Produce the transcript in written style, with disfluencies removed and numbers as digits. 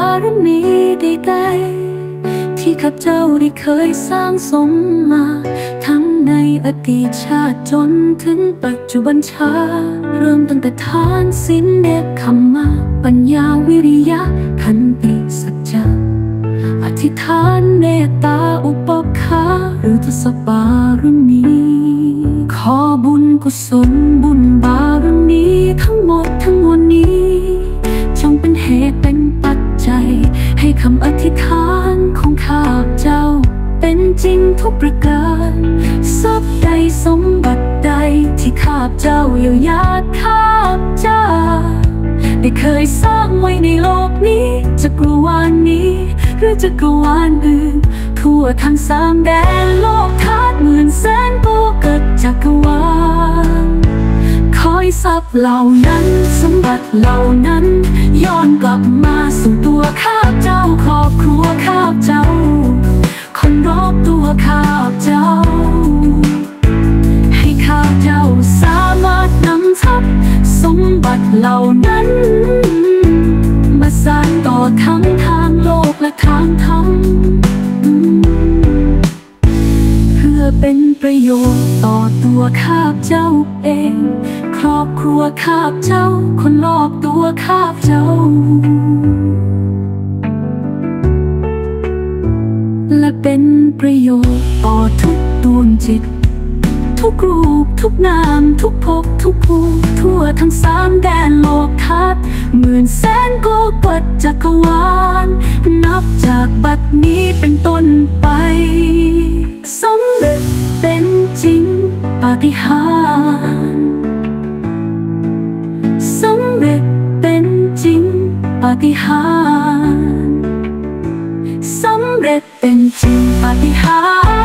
ารมีใดๆที่ข้าเจ้าได้เคยสร้างสมมาทั้งในอดีตชาติจนถึงปัจจุบันชาเริ่มตั้งแต่ทานศีลเนกขัมมาปัญญาวิริยะขันติสัจจะอธิษฐานเมตตาอุปคาหรือทศบารมีขอบุญกุศลบุญบารมีทั้งหมดทั้งมวลนี้จงเป็นเหตุเป็นปัจจัยให้คำอธิษฐานของข้าเจ้าเป็นจริงทุกประการทรัพย์ใดสมบัติใดที่ข้าเจ้าเยียวยาข้าเจ้าได้เคยสร้างไว้ในโลกนี้จักรวาลนี้หรือจักรวาลอื่นทั่วทั้งสามแดนโลกธาตุหมื่นแสนโลกเกิดจักรวาลขอให้ทรัพย์เหล่านั้นสมบัติเหล่านั้นย้อนกลับมาสู่ตัวข้าเจ้าครอบครัวข้าเจ้าคนรอบตัวข้าเจ้าให้ข้าเจ้าสามารถนำทรัพย์สมบัติเหล่านั้นมาสานต่อทั้งทางโลกและทางธรรมเพื่อเป็นประโยชน์ต่อตัวข้าเจ้าเองครอบครัวข้าเจ้าคนรอบตัวข้าเจ้าและเป็นประโยชน์ต่อทุกดวงจิตทุกรูปทุกนามทุกภพทุกภูมิทั่วทั้งสามแดนโลกธาตุหมื่นแสนโกฏจักรวาลนับจากบัดนี้เป็นต้นไปสำเร็จเป็นจริงปาฏิหาริย์สำเร็จเป็นจริงปาฏิหาริย์สำเร็จเป็นจริงปาฏิหาริย์